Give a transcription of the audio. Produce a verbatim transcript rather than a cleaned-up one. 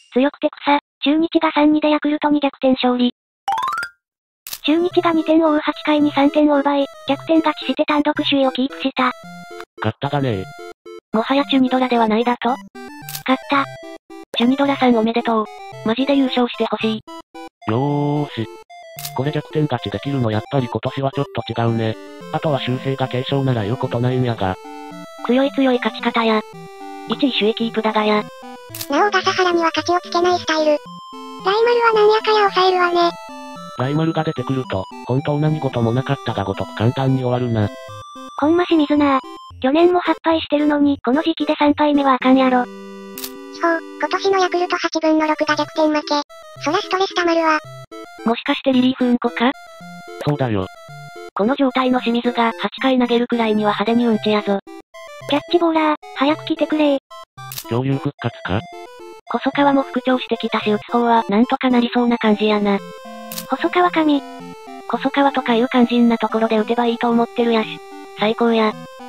強くて草、中日が さんたいに でヤクルトに逆転勝利。中日がにてんを追うはちかいにさんてんを奪い、逆転勝ちして単独首位をキープした。 勝っただねもはやチュニドラではないだと？勝った。チュニドラさんおめでとう。マジで優勝してほしい。 よーし。これ逆転勝ちできるのやっぱり今年はちょっと違うね。あとは修正が軽傷なら言うことないんやが。 強い強い勝ち方や。いちい首位キープだがや。 なお笠原には勝ちをつけないスタイル。ライマルはなんやかや抑えるわね。 ライマルが出てくると、本当何事もなかったがごとく簡単に終わるな。 ほんま清水な。去年もはっぱいしてるのに、この時期でさんぱいめはあかんやろ。 そう、今年のヤクルトはちぶんのろくが逆転負け。そらストレス溜まるわ。 もしかしてリリーフうんこか？ そうだよ。 この状態の清水がはちかい投げるくらいには派手にうんちやぞ。キャッチボーラー、早く来てくれー。 恐竜復活か？ 細川も復調してきたし打つ方はなんとかなりそうな感じやな。細川神。細川とかいう肝心なところで打てばいいと思ってるやし。最高や。